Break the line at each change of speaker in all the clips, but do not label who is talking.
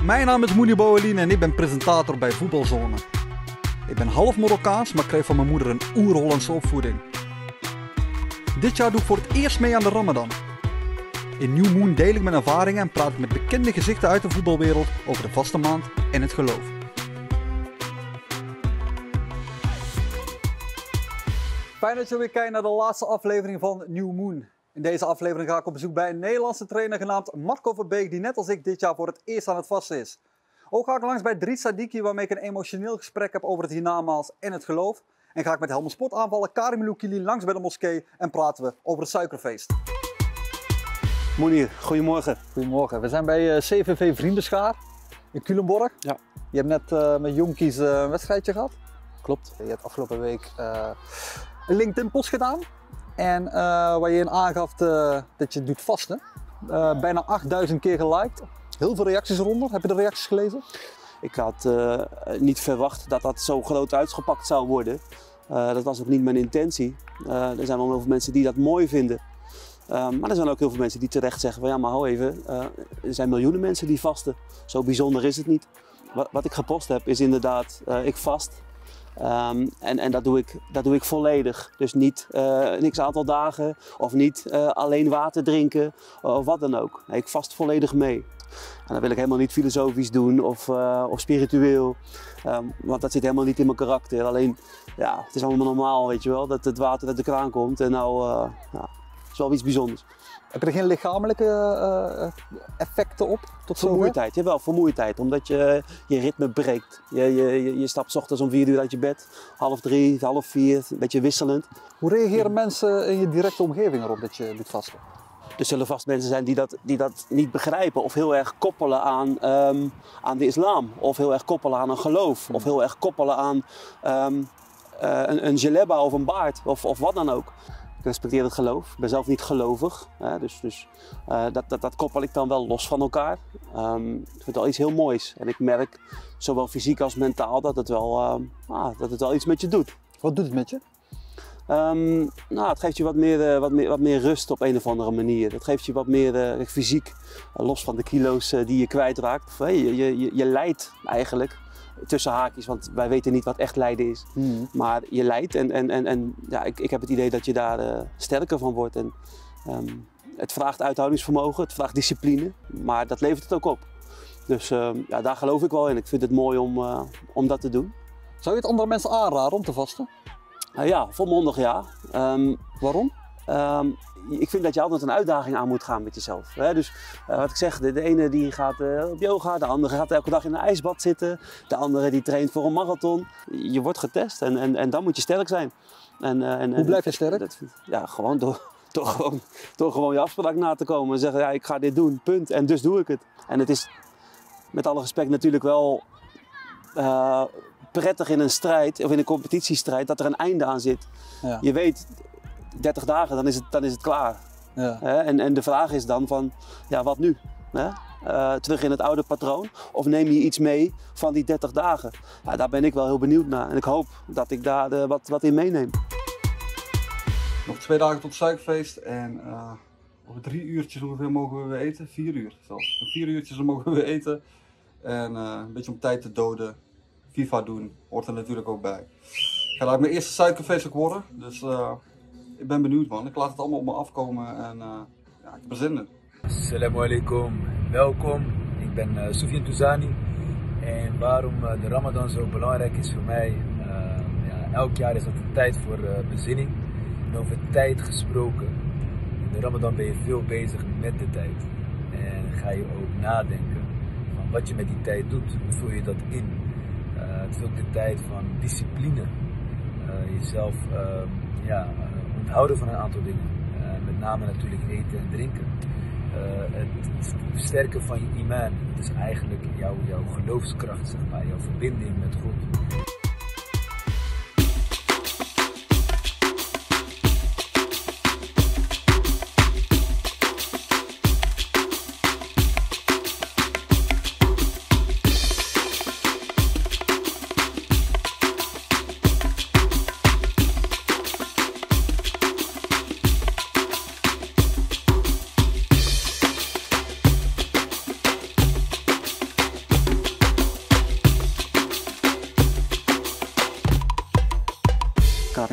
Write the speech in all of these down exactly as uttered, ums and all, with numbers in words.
Mijn naam is Mouni Bouwelin en ik ben presentator bij Voetbalzone. Ik ben half Marokkaans, maar kreeg van mijn moeder een oer-Hollandse opvoeding. Dit jaar doe ik voor het eerst mee aan de Ramadan. In New Moon deel ik mijn ervaringen en praat ik met bekende gezichten uit de voetbalwereld over de vaste maand en het geloof. Fijn dat je weer kijkt naar de laatste aflevering van New Moon. In deze aflevering ga ik op bezoek bij een Nederlandse trainer genaamd Marco Verbeek, die net als ik dit jaar voor het eerst aan het vasten is. Ook ga ik langs bij Dries Sadiki, waarmee ik een emotioneel gesprek heb over het hiernamaals en het geloof. En ga ik met Helmond Sport aanvallen Karim Loukili langs bij de moskee en praten we over het suikerfeest.
Mounir, goedemorgen.
Goedemorgen, we zijn bij uh, C V V Vriendenschaar in Culemborg.
Ja.
Je hebt net uh, met jonkies uh, een wedstrijdje gehad.
Klopt.
Je hebt afgelopen week uh, een LinkedIn-post gedaan. En uh, waar je in aangaf uh, dat je doet vasten. Uh, bijna achtduizend keer geliked. Heel veel reacties eronder. Heb je de reacties gelezen?
Ik had uh, niet verwacht dat dat zo groot uitgepakt zou worden. Uh, dat was ook niet mijn intentie. Uh, er zijn wel heel veel mensen die dat mooi vinden. Uh, maar er zijn ook heel veel mensen die terecht zeggen van ja, maar hou even, uh, er zijn miljoenen mensen die vasten. Zo bijzonder is het niet. Wat, wat ik gepost heb is inderdaad, uh, ik vast. Um, en en dat, doe ik, dat doe ik volledig. Dus niet uh, niks aantal dagen of niet uh, alleen water drinken of wat dan ook. Nee, ik vast volledig mee. En dan wil ik helemaal niet filosofisch doen of, uh, of spiritueel. Um, want dat zit helemaal niet in mijn karakter. Alleen, ja, het is allemaal normaal, weet je wel, dat het water uit de kraan komt. En nou, uh, ja, het is wel iets bijzonders.
Heb je er geen lichamelijke uh, effecten op? Tot
vermoeidheid, jawel, vermoeidheid. Omdat je je ritme breekt. Je, je, je stapt 's ochtends om vier uur uit je bed, half drie, half vier, een beetje wisselend.
Hoe reageren mensen in je directe omgeving erop dat je doet vasten?
Er zullen vast mensen zijn die dat, die dat niet begrijpen of heel erg koppelen aan, um, aan de islam. Of heel erg koppelen aan een geloof. Of heel erg koppelen aan um, uh, een, een jaleba of een baard of, of wat dan ook. Ik respecteer het geloof. Ik ben zelf niet gelovig. Hè, dus dus uh, dat, dat, dat koppel ik dan wel los van elkaar. Um, ik vind het wel iets heel moois. En ik merk, zowel fysiek als mentaal, dat het wel, uh, ah, dat het wel iets met je doet.
Wat doet het met je?
Um, nou, het geeft je wat meer, uh, wat, meer, wat meer rust op een of andere manier. Het geeft je wat meer uh, fysiek, uh, los van de kilo's uh, die je kwijtraakt. Of, hey, je, je, je lijdt eigenlijk, tussen haakjes, want wij weten niet wat echt lijden is. Hmm. Maar je lijdt en, en, en, en ja, ik, ik heb het idee dat je daar uh, sterker van wordt. En, um, het vraagt uithoudingsvermogen, het vraagt discipline, maar dat levert het ook op. Dus uh, ja, daar geloof ik wel in. Ik vind het mooi om, uh, om dat te doen.
Zou je het andere mensen aanraden om te vasten?
Uh, ja, volmondig ja. Um,
Waarom?
Um, ik vind dat je altijd een uitdaging aan moet gaan met jezelf. Hè? Dus uh, wat ik zeg, de, de ene die gaat uh, op yoga, de andere gaat elke dag in een ijsbad zitten, de andere die traint voor een marathon. Je wordt getest en, en, en dan moet je sterk zijn. En, uh, en,
Hoe blijf je sterk?
Dat, ja, gewoon door, door, gewoon door gewoon je afspraak na te komen en zeggen ja, ik ga dit doen, punt. En dus doe ik het. En het is met alle respect natuurlijk wel uh, prettig in een strijd of in een competitiestrijd dat er een einde aan zit. Ja. Je weet, dertig dagen, dan is het, dan is het klaar. Ja. Uh, en, en de vraag is dan van, ja, wat nu? Uh, uh, terug in het oude patroon? Of neem je iets mee van die dertig dagen? Ja, daar ben ik wel heel benieuwd naar en ik hoop dat ik daar uh, wat, wat in meeneem.
Nog twee dagen tot het suikerfeest en uh, over drie uurtjes ongeveer mogen we eten. Vier uur zelfs. In vier uurtjes mogen we eten. En uh, een beetje om tijd te doden. FIFA doen hoort er natuurlijk ook bij. Het gaat mijn eerste suikerfeest ook worden, dus uh, ik ben benieuwd man. Ik laat het allemaal op me afkomen en uh, ja, ik heb er zin in.
Assalamu alaikum, welkom. Ik ben uh, Soufiane Touzani en waarom uh, de Ramadan zo belangrijk is voor mij. Uh, ja, elk jaar is dat een tijd voor uh, bezinning. En over tijd gesproken, in de Ramadan ben je veel bezig met de tijd. En ga je ook nadenken van wat je met die tijd doet, hoe vul je dat in. Uh, het is ook de tijd van discipline. Uh, jezelf uh, ja, uh, onthouden van een aantal dingen. Uh, met name natuurlijk eten en drinken. Uh, het versterken van je iman. Dat is eigenlijk jouw, jouw geloofskracht, zeg maar, jouw verbinding met God.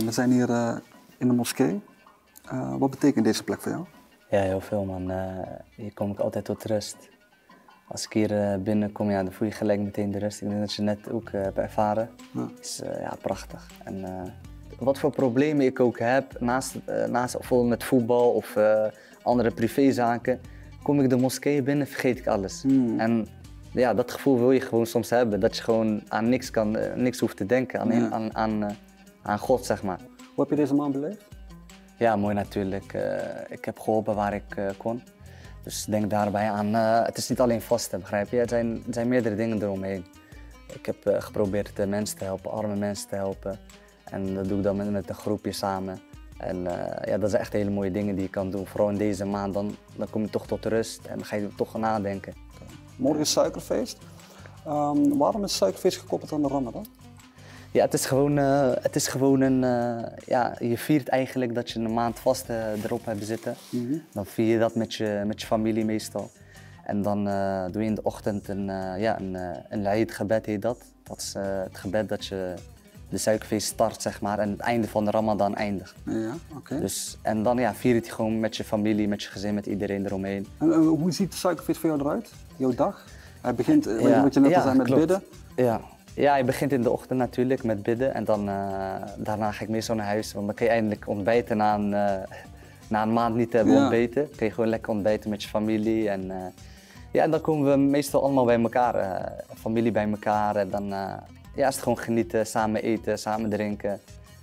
we zijn hier uh, in de moskee. Uh, wat betekent deze plek voor jou?
Ja, heel veel man. Uh, hier kom ik altijd tot rust. Als ik hier uh, binnenkom, ja, dan voel je gelijk meteen de rust. Ik denk dat je net ook uh, hebt ervaren. Ja. is uh, ja, prachtig. En, uh, wat voor problemen ik ook heb, naast, uh, naast bijvoorbeeld met voetbal of uh, andere privézaken, kom ik de moskee binnen, vergeet ik alles. Hmm. En ja, dat gevoel wil je gewoon soms hebben, dat je gewoon aan niks, kan, uh, niks hoeft te denken, aan, ja. aan, aan, uh, aan God, zeg maar.
Hoe heb je deze maand beleefd?
Ja, mooi natuurlijk. Uh, ik heb geholpen waar ik uh, kon. Dus denk daarbij aan, uh, het is niet alleen vasten, begrijp je? Het zijn, er zijn meerdere dingen eromheen. Ik heb uh, geprobeerd uh, mensen te helpen, arme mensen te helpen. En dat doe ik dan met, met een groepje samen. En uh, ja, dat zijn echt hele mooie dingen die je kan doen. Vooral in deze maand, dan, dan kom je toch tot rust en dan ga je toch gaan nadenken.
Morgen is suikerfeest. Um, waarom is suikerfeest gekoppeld aan de Ramadan?
Ja, het is gewoon, uh, het is gewoon een, uh, ja, je viert eigenlijk dat je een maand vast uh, erop hebt zitten. Mm-hmm. Dan vier je dat met je, met je familie meestal. En dan uh, doe je in de ochtend een, uh, ja, een, uh, een Laïd-gebed, heet dat. Dat is uh, het gebed dat je de suikerfeest start, zeg maar, en het einde van de Ramadan eindigt.
Ja, oké. Okay.
Dus, en dan ja, vier je het gewoon met je familie, met je gezin, met iedereen eromheen.
En uh, hoe ziet de suikerfeest voor jou eruit, jouw dag? Hij begint, ja, wat je net al ja, zei, met klopt. bidden.
Ja. Ja, je begint in de ochtend natuurlijk met bidden en dan, uh, daarna ga ik meestal naar huis. Want dan kun je eindelijk ontbijten na een, uh, na een maand niet hebben ja. ontbeten. Dan kun je gewoon lekker ontbijten met je familie. En, uh, ja, en dan komen we meestal allemaal bij elkaar, uh, familie bij elkaar. En dan uh, ja, is het gewoon genieten, samen eten, samen drinken.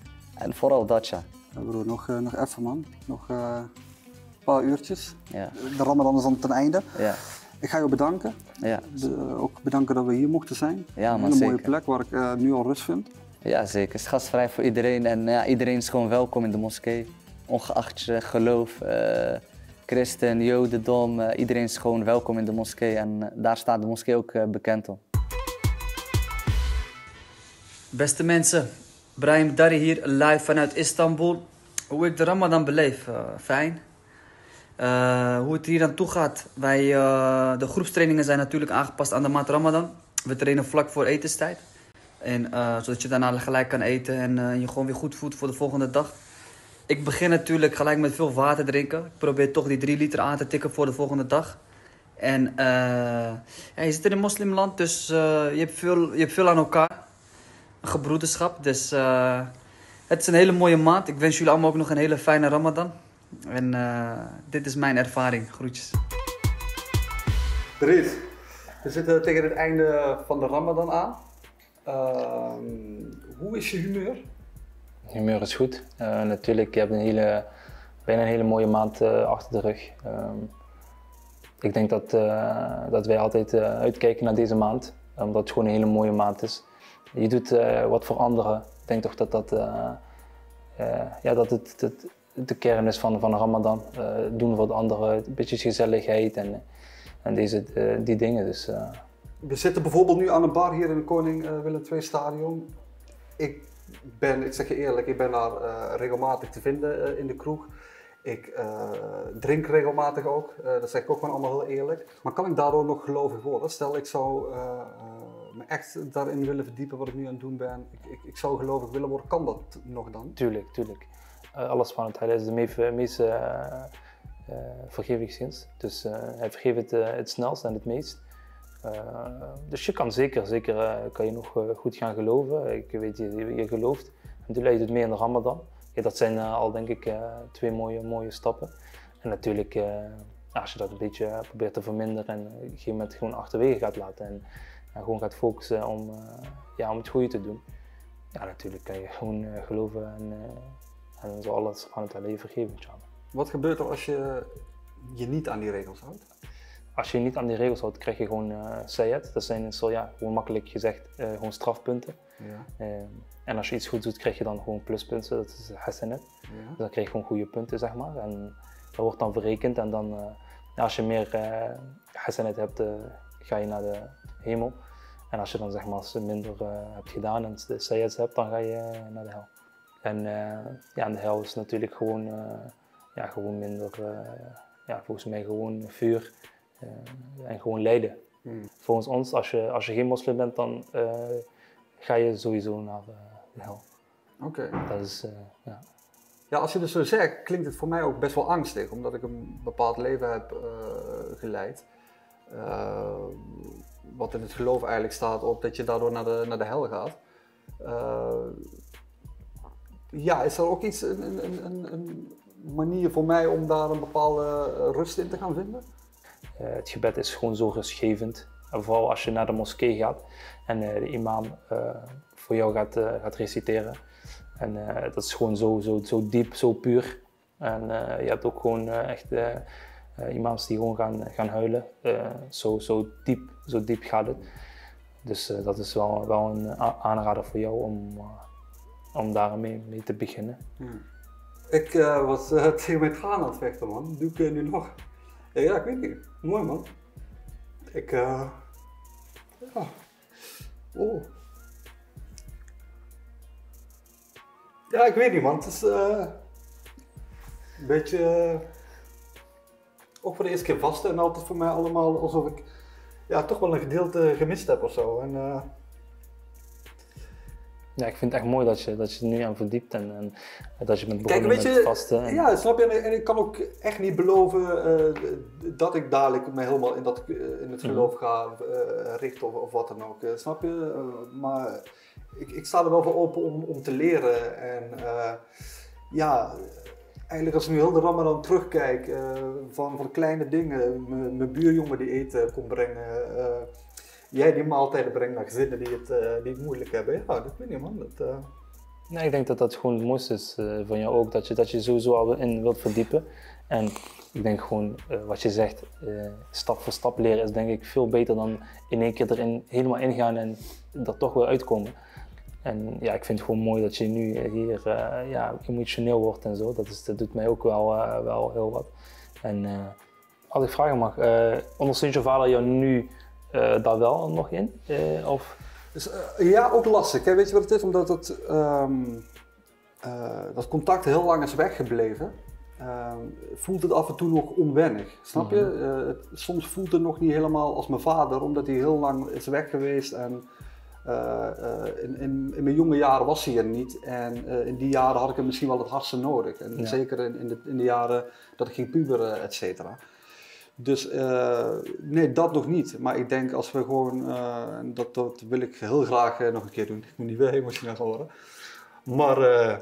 En vooral dat, ja.
Ja broer, nog, uh, nog even man, nog uh, een paar uurtjes.
Ja.
De Ramadan is dan ten einde.
Ja.
Ik ga je bedanken.
Ja.
De, ook bedanken dat we hier mochten zijn.
Ja,
een hele
zeker.
mooie plek waar ik uh, nu al rust vind.
Ja, zeker. Het is gastvrij voor iedereen en ja, iedereen is gewoon welkom in de moskee. Ongeacht je geloof, uh, christen, jodendom, uh, iedereen is gewoon welkom in de moskee en uh, daar staat de moskee ook uh, bekend om.
Beste mensen, Brahim Dari hier, live vanuit Istanbul. Hoe ik de Ramadan beleef, uh, fijn. Uh, hoe het hier aan toe gaat. Wij, uh, de groepstrainingen zijn natuurlijk aangepast aan de maand Ramadan. We trainen vlak voor etenstijd. En, uh, zodat je daarna gelijk kan eten en uh, je gewoon weer goed voelt voor de volgende dag. Ik begin natuurlijk gelijk met veel water drinken. Ik probeer toch die drie liter aan te tikken voor de volgende dag. En uh, ja, je zit in een moslimland, dus uh, je, hebt veel, je hebt veel aan elkaar. Een gebroederschap, dus uh, het is een hele mooie maand. Ik wens jullie allemaal ook nog een hele fijne Ramadan. En uh, dit is mijn ervaring. Groetjes.
Dries, we zitten tegen het einde van de Ramadan aan. Uh, hoe is je humeur?
Humeur is goed. Uh, natuurlijk, je hebt een hele, bijna een hele mooie maand uh, achter de rug. Uh, ik denk dat, uh, dat wij altijd uh, uitkijken naar deze maand, omdat het gewoon een hele mooie maand is. Je doet uh, wat voor anderen. Ik denk toch dat, dat, uh, uh, ja, dat het, het de kern is van, van Ramadan. Uh, doen voor de anderen, een beetje gezelligheid en, en deze, uh, die dingen. Dus, uh...
We zitten bijvoorbeeld nu aan een bar hier in het Koning uh, Willem twee stadion. Ik ben, ik zeg je eerlijk, ik ben daar uh, regelmatig te vinden uh, in de kroeg. Ik uh, drink regelmatig ook, uh, dat zeg ik ook gewoon allemaal heel eerlijk. Maar kan ik daardoor nog gelovig worden? Stel ik zou uh, uh, me echt daarin willen verdiepen wat ik nu aan het doen ben. Ik, ik, ik zou gelovig willen worden, kan dat nog dan?
Tuurlijk, tuurlijk. Uh, Allah subhanahu wa ta'ala is de meest, meest uh, uh, vergevingsdienst. Dus uh, hij vergeeft het, uh, het snelst en het meest. Uh, dus je kan zeker, zeker uh, kan je nog uh, goed gaan geloven. Ik weet, je, je gelooft. En toen leidt het mee in de Ramadan. Ja, dat zijn uh, al denk ik uh, twee mooie, mooie stappen. En natuurlijk, uh, als je dat een beetje uh, probeert te verminderen en op een gegeven moment gewoon achterwege gaat laten en uh, gewoon gaat focussen om, uh, ja, om het goede te doen. Ja, natuurlijk kan je gewoon uh, geloven en, uh, en dan zal Allah subhanahu wa ta'ala je vergeven.
Wat gebeurt er als je je niet aan die regels houdt?
Als je je niet aan die regels houdt, krijg je gewoon uh, sayed. Dat zijn zo, ja, gewoon makkelijk gezegd uh, gewoon strafpunten. Ja. Uh, en als je iets goed doet, krijg je dan gewoon pluspunten, dat is hasanat. Ja. Dus dan krijg je gewoon goede punten, zeg maar. En dat wordt dan verrekend en dan, uh, ja, als je meer uh, hasanat hebt, uh, ga je naar de hemel. En als je dan zeg maar als je minder uh, hebt gedaan en de sayeds hebt, dan ga je uh, naar de hel. En uh, ja, en de hel is natuurlijk gewoon, uh, ja, gewoon minder, uh, ja, volgens mij gewoon vuur. Uh, en gewoon lijden. Hmm. Volgens ons, als je, als je geen moslim bent, dan uh, ga je sowieso naar uh, de hel.
Oké.
Okay. Dat is, uh, ja.
Ja, als je het zo zegt, klinkt het voor mij ook best wel angstig, omdat ik een bepaald leven heb uh, geleid. Uh, wat in het geloof eigenlijk staat op dat je daardoor naar de, naar de hel gaat. Uh, ja, is er ook iets, een, een, een, een manier voor mij om daar een bepaalde rust in te gaan vinden?
Uh, het gebed is gewoon zo rustgevend. En vooral als je naar de moskee gaat en uh, de imam uh, voor jou gaat, uh, gaat reciteren. En uh, dat is gewoon zo, zo, zo diep, zo puur. En uh, je hebt ook gewoon uh, echt uh, uh, imams die gewoon gaan, gaan huilen. Uh, zo, zo, diep, zo diep gaat het. Dus uh, dat is wel, wel een aanrader voor jou om, uh, om daar mee, mee te beginnen.
Hmm. Ik uh, was uh, tegen mijn tranen aan het vechten, man. Dat doe ik uh, nu nog. Ja, ja, ik weet niet. Mooi, man. Ik, uh... ja. Oh. Ja, ik weet niet, man. Het is uh... een beetje... Uh... ook voor de eerste keer vasten en altijd voor mij allemaal alsof ik ja, toch wel een gedeelte gemist heb of zo. En, uh...
Ja, ik vind het echt mooi dat je, dat je er nu aan verdiept en, en dat je bent
begonnen
Kijk, weet
met
je, vasten. En...
Ja, snap je? En, en ik kan ook echt niet beloven uh, dat ik dadelijk me helemaal in, dat, in het geloof ga uh, richten of, of wat dan ook. Uh, snap je? Uh, maar ik, ik sta er wel voor open om, om te leren. En uh, ja, eigenlijk als ik nu heel de Ramadan terugkijk, uh, van, van kleine dingen, mijn buurjongen die eten kon brengen. Uh, Jij die maaltijden brengt naar gezinnen die het, uh, die het moeilijk hebben. Ja, dat weet niet, man. Dat, uh...
nee, ik denk dat dat gewoon het mooiste is uh, van jou ook. Dat je, dat je sowieso al in wilt verdiepen. En ik denk gewoon, uh, wat je zegt, uh, stap voor stap leren is denk ik veel beter dan in één keer erin helemaal ingaan en er toch weer uitkomen. En ja, ik vind het gewoon mooi dat je nu hier uh, ja, emotioneel wordt en zo. Dat, is, dat doet mij ook wel, uh, wel heel wat. En uh, als ik vragen mag, uh, ondersteunt je vader jou nu Uh, daar wel nog in? Uh, of?
Dus, uh, ja, ook lastig. Hè? Weet je wat het is? Omdat het, um, uh, dat contact heel lang is weggebleven, uh, voelt het af en toe nog onwennig. Snap je? Mm-hmm. uh, het, soms voelt het nog niet helemaal als mijn vader, omdat hij heel lang is weg geweest. En, uh, uh, in, in, in mijn jonge jaren was hij er niet. En uh, in die jaren had ik hem misschien wel het hardste nodig. En ja. Zeker in, in, de, in de jaren dat ik ging puberen, et cetera. Dus uh, nee, dat nog niet. Maar ik denk als we gewoon, uh, dat, dat wil ik heel graag uh, nog een keer doen. Ik moet niet weer emotioneel gaan worden. Maar uh,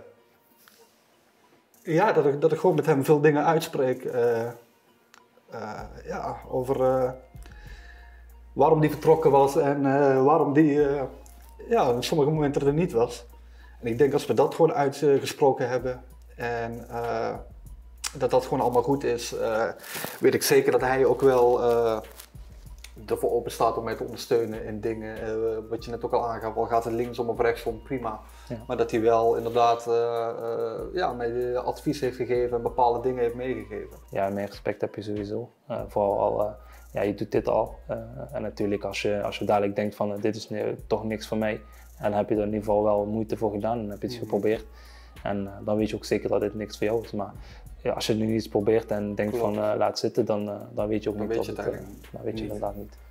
ja, dat ik, dat ik gewoon met hem veel dingen uitspreek. Uh, uh, ja, over uh, waarom die vertrokken was en uh, waarom die uh, ja, op sommige momenten er niet was. En ik denk als we dat gewoon uitgesproken hebben en uh, dat dat gewoon allemaal goed is, uh, weet ik zeker dat hij ook wel uh, ervoor open staat om mij te ondersteunen in dingen. Uh, wat je net ook al aangaf, al gaat het linksom of rechtsom, prima. Ja. Maar dat hij wel inderdaad uh, uh, ja, mij advies heeft gegeven en bepaalde dingen heeft meegegeven.
Ja, meer respect heb je sowieso. Uh, vooral al, uh, ja, je doet dit al. Uh, en natuurlijk als je, als je dadelijk denkt van uh, dit is nu toch niks voor mij. En dan heb je er in ieder geval wel moeite voor gedaan en heb je het mm-hmm. geprobeerd. En uh, dan weet je ook zeker dat dit niks voor jou is. Maar ja, als je nu iets probeert en denkt Klopt. van uh, laat zitten, dan, uh, dan weet je ook
dan
niet
weet
dat
je
het,
het
uh, dan weet je niet. inderdaad niet.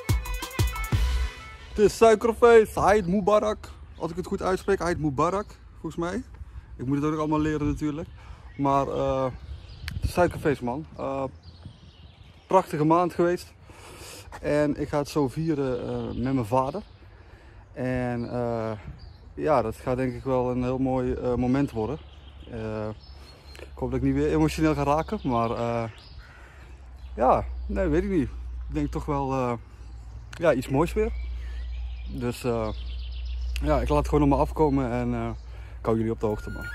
Het is suikerfeest, Eid Mubarak. Als ik het goed uitspreek, Eid Mubarak, volgens mij. Ik moet het ook allemaal leren natuurlijk. Maar uh, suikerfeest, man. Uh, prachtige maand geweest. En ik ga het zo vieren uh, met mijn vader. En uh, ja, dat gaat denk ik wel een heel mooi uh, moment worden. Uh, ik hoop dat ik niet weer emotioneel ga raken, maar uh, ja, nee, weet ik niet. Ik denk toch wel uh, ja, iets moois weer. Dus uh, ja, ik laat het gewoon op me afkomen en uh, ik hou jullie op de hoogte, man.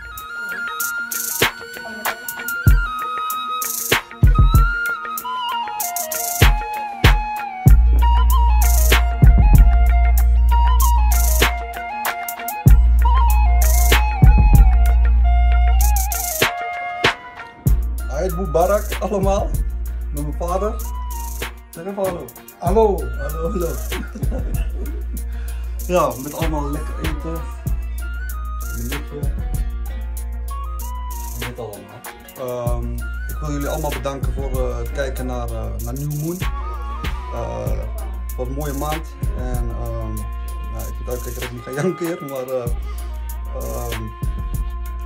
Eid Mubarak allemaal, met mijn vader. Zeg even hallo. Hallo. Hallo, hallo. Ja, met allemaal lekker eten. Een likje. En dit allemaal. Um, ik wil jullie allemaal bedanken voor uh, het kijken naar, uh, naar New Moon. Uh, wat een mooie maand. En um, nou, ik moet uitkijken dat ik niet ga janken, maar uh, um,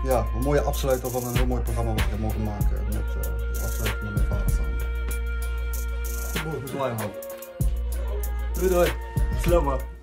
ja, een mooie afsluiter van een heel mooi programma wat ik heb mogen maken met uh, de afsluiting met mijn vader samen. Mooi, bezwaar man. Doei doei. Slap maar.